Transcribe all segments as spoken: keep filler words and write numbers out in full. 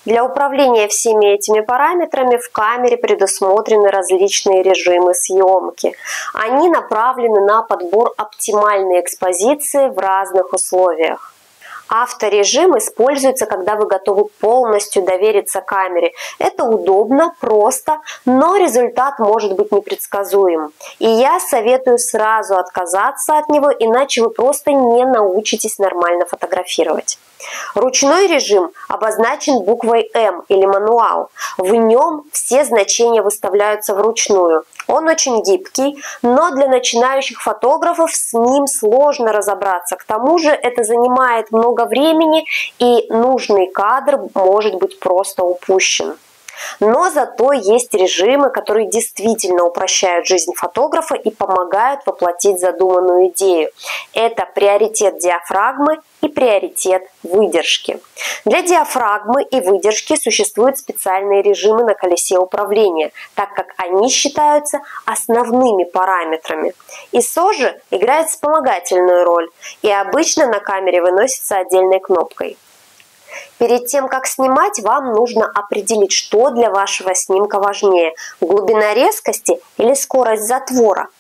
Для управления всеми этими параметрами в камере предусмотрены различные режимы съемки. Они направлены на подбор оптимальной экспозиции в разных условиях. Авторежим используется, когда вы готовы полностью довериться камере. Это удобно, просто, но результат может быть непредсказуем. И я советую сразу отказаться от него, иначе вы просто не научитесь нормально фотографировать. Ручной режим обозначен буквой М или мануал. В нем все значения выставляются вручную. Он очень гибкий, но для начинающих фотографов с ним сложно разобраться. К тому же это занимает много времени, и нужный кадр может быть просто упущен. Но зато есть режимы, которые действительно упрощают жизнь фотографа и помогают воплотить задуманную идею. Это приоритет диафрагмы и приоритет выдержки. Для диафрагмы и выдержки существуют специальные режимы на колесе управления, так как они считаются основными параметрами. ай эс о же играет вспомогательную роль и обычно на камере выносится отдельной кнопкой. Перед тем, как снимать, вам нужно определить, что для вашего снимка важнее – глубина резкости или скорость затвора.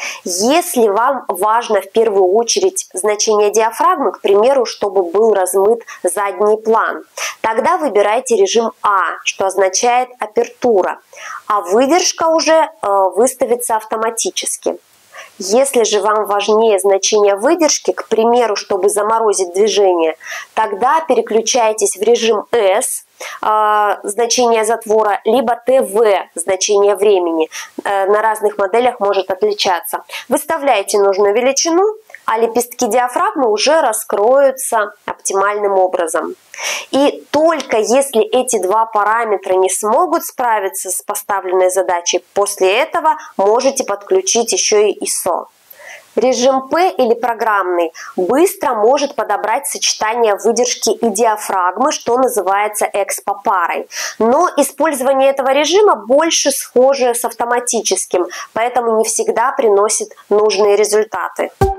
Если вам важно в первую очередь значение диафрагмы, к примеру, чтобы был размыт задний план, тогда выбирайте режим А, что означает апертура, а выдержка уже э, выставится автоматически. Если же вам важнее значение выдержки, к примеру, чтобы заморозить движение, тогда переключайтесь в режим С, э, значение затвора, либо тэ вэ, значение времени. Э, на разных моделях может отличаться. Выставляйте нужную величину, а лепестки диафрагмы уже раскроются оптимальным образом. И только если эти два параметра не смогут справиться с поставленной задачей, после этого можете подключить еще и ай эс о. Режим П или программный быстро может подобрать сочетание выдержки и диафрагмы, что называется экспо-парой. Но использование этого режима больше схоже с автоматическим, поэтому не всегда приносит нужные результаты.